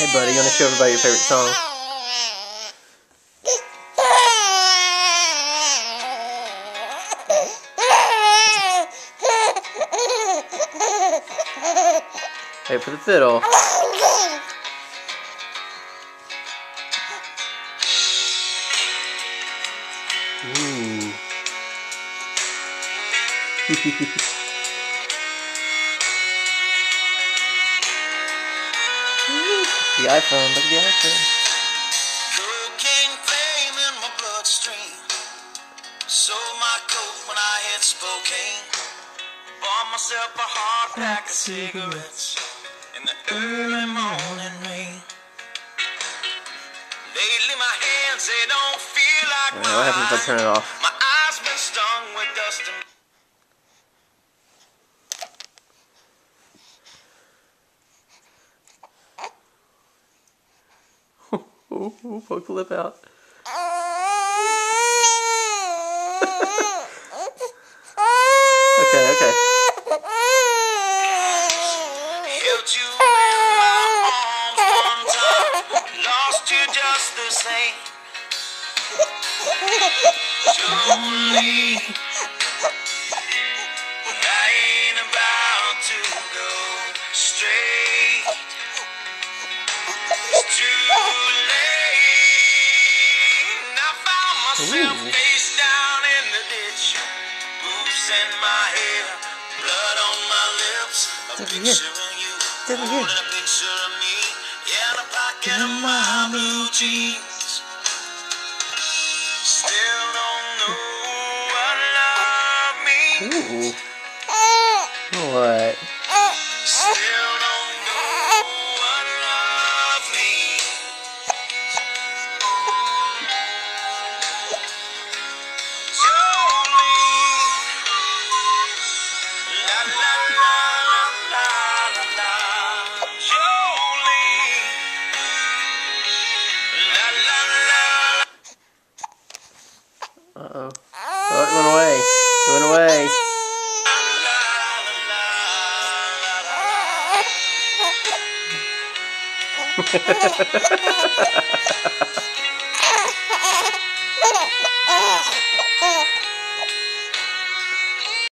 Hey buddy, you want to show everybody your favorite song? Wait for the fiddle. Ooh. The iPhone, look at the iPhone. Cocaine flame in my bloodstream. Sold my coke when I hit Spokane. Bought myself a hard pack of cigarettes in the early morning rain. Lately my hands, they don't feel like Alright, what happens if I turn it off? My eyes been stung with dust and Ooh, poke the lip out. Okay. held you in my arms one time, lost you just the same. Jolene, I ain't about to go straight. It's too late. I found myself face down in the ditch. Boobs in my hair, blood on my lips. A picture of you, holding a picture of me, and a pocket of my blue jeans. Still don't know what love means. Ooh. What? Still don't know what love means. Jolene, la la la la la la. Jolene, la la la. Uh-oh. Oh, it went away. It went away. La la la la la.